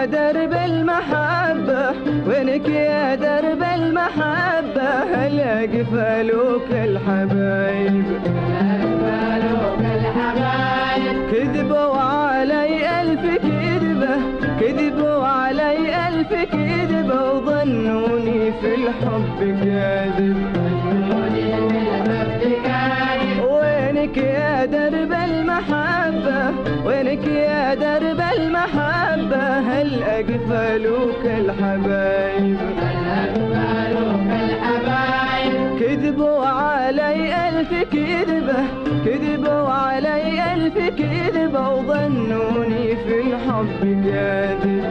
يا درب المحبة وينك يا درب المحبة هل قفلوك الحبايب كذبوا علي ألف كذبة كذبوا علي ألف كذبة وظنوني في الحب كاذب وينك يا درب المحبة وينك يا درب المحبة هل أقفلوك الحبايب كذبوا علي ألف كذبة كذبوا علي ألف كذبة وظنوني في الحب كاذب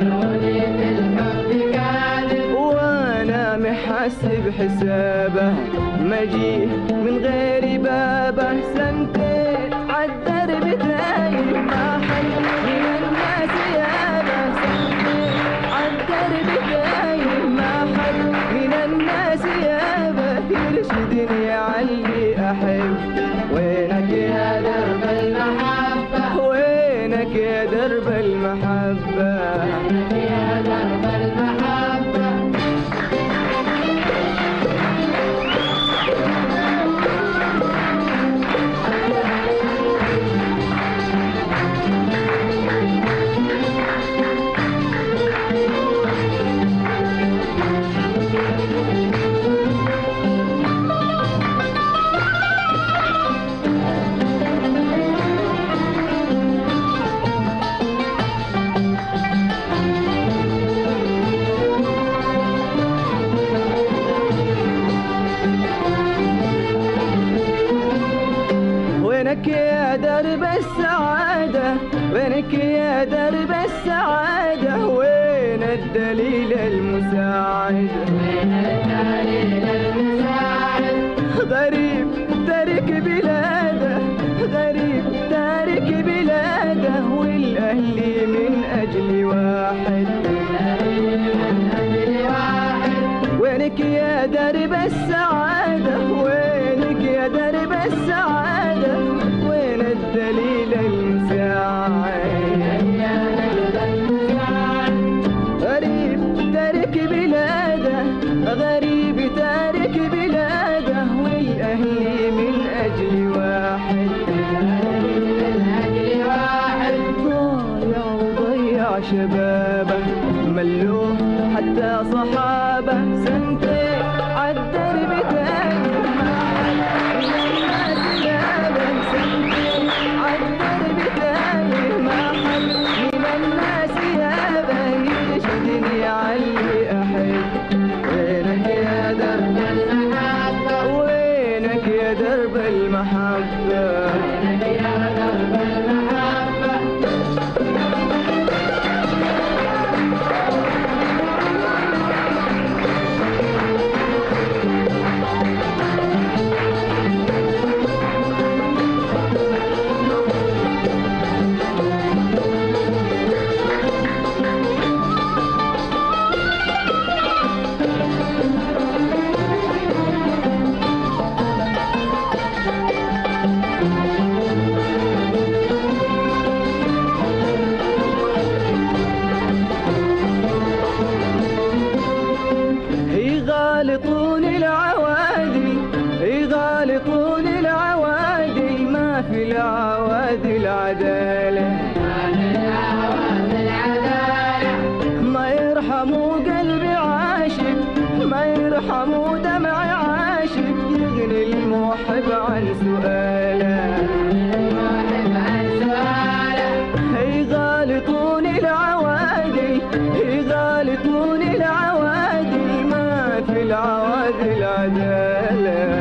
وأنا محسب حسابه مجيه من غير بابه سنتين عالدرب تايه ما حد من الناس يابه سنتين عالدرب تايه ما حد من الناس يابه يرشدني عاللي أحب وينك يا درب المحبة وينك يا درب المحبة وينك يا درب المحبة وينك يا درب السعادة وينك يا درب السعادة وين الدليل المساعد وين الدليل المساعد غريب تارك بلاده غريب تارك بلاده والأهل من أجل واحد وينك يا درب السعادة وينك يا درب السعادة وين الدليل المساعد غريب تارك بلاده غريب تارك بلاده والأهل من أجل واحد ضايع وضيع شبابه ملوه حتى صحابه سنتين عالدرب تاني عالدرب تاني ما حد من الناس يابه يرشدني عاللي أحب وينك يا درب المحبة وينك يا درب المحبة وينك يا درب المحبة يغالطون العوادل يغالطون العوادل ما في العوادل عدالة ما يرحموا قلبي عاشق ما يرحموا دمعي عاشق يغني المحب عن سؤاله يغالطون العوادل يغالطون العوادل ما في العوادل عدالة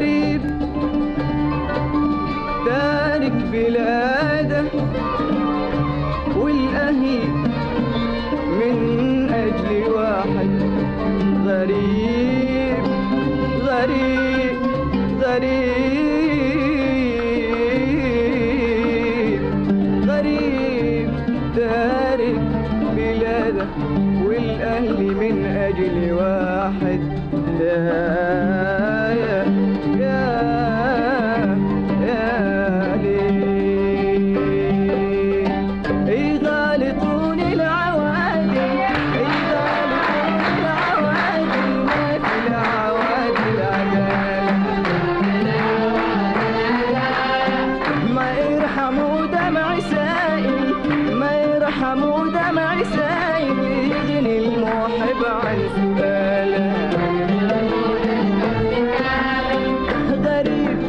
غريب تارك بلاده والأهل من أجل واحد. غريب غريب غريب غريب تارك بلاده والأهل من أجل واحد. دمع سايل يغني المحب عن سؤاله. غريب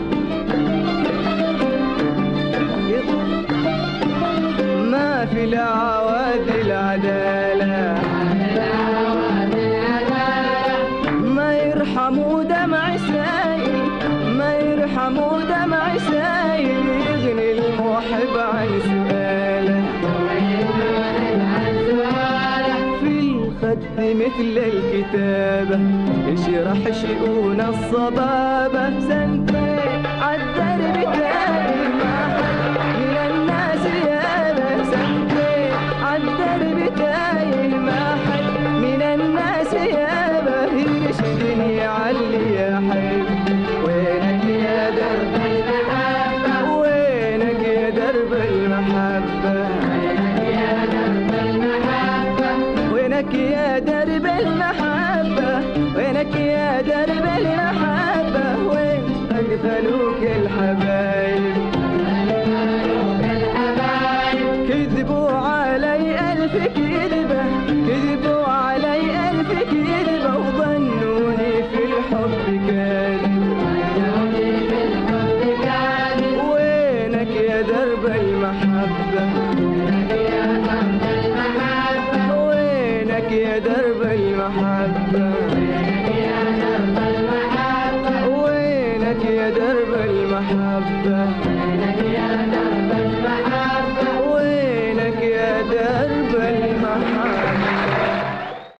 ما في العوادل عدالة، ما يرحموا دمع سايل، ما يرحموا دمع سايل يغني المحب عن سؤاله. خد مثل الكتابة يشرح شؤون الصبابة. سنتين عالدرب تاني ما حد من الناس يابه. سنتين عالدرب تايه ما حد من الناس يابه. يرشدني عاللي يا حبيب وينك يا درب المحبة، وينك يا درب المحبة، وينك يا درب المحبة، وينك يا درب المحبة. وين أقفلوك الحبايب، كذبوا علي ألف كذبة، كذبوا علي ألف كذبة وظنوني في الحب كاذب. وينك يا درب المحبة، وينك يا درب المحبة، وينك يا درب المحبة، وينك يا درب